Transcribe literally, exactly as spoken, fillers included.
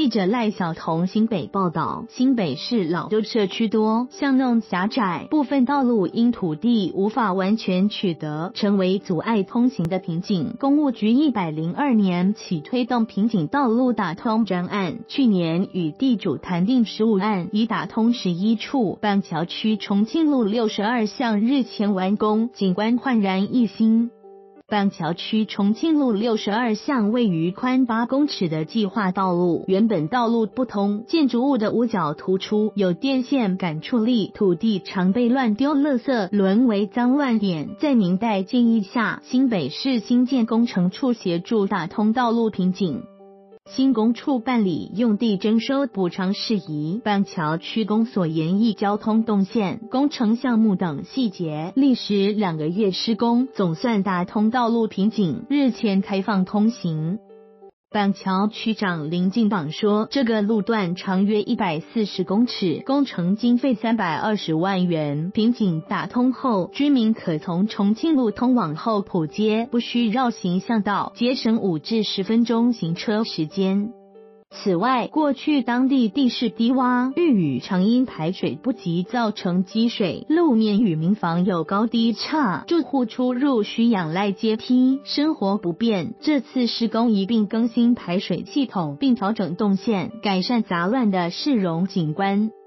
记者赖晓彤新北报道，新北市老旧社区多，巷弄狭窄，部分道路因土地无法完全取得，成为阻碍通行的瓶颈。公务局一百零二年起推动瓶颈道路打通专案，去年与地主谈定十五案，已打通十一处。板桥区重庆路六十二巷日前完工，景观焕然一新。板桥区重庆路六十二巷位于宽八公尺的计划道路，原本道路不通，建筑物的五角突出，有电线感触力，土地常被乱丢垃圾，沦为脏乱点。在明代建议下，新北市新建工程处协助打通道路瓶颈。新工处办理用地征收补偿事宜，板桥区公所研议交通动线、工程项目等细节，历时两个月施工，总算打通道路瓶颈，日前开放通行。板桥区长林进榜说，这个路段长约一百四十公尺，工程经费三百二十万元。瓶颈打通后，居民可从重庆路通往后埔街，不需绕行巷道，节省五至十分钟行车时间。此外，过去当地地势低洼，遇雨常因排水不及造成积水，路面与民房有高低差，住户出入需仰赖阶梯，生活不便。这次施工一并更新排水系统，并调整动线，改善杂乱的市容景观。